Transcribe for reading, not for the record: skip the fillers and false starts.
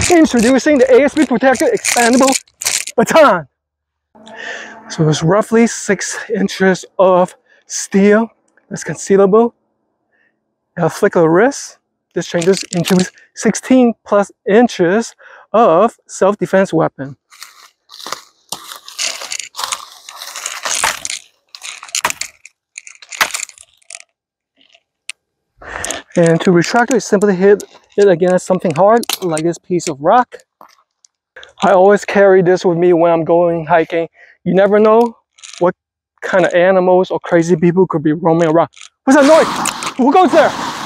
Introducing the ASP Protected Expandable Baton. So it's roughly 6 inches of steel that's concealable. A flick of the wrist, this changes into 16 plus inches of self-defense weapon. And to retract it, simply hit it against something hard, like this piece of rock. I always carry this with me when I'm going hiking. You never know what kind of animals or crazy people could be roaming around. What's that noise? Who goes there?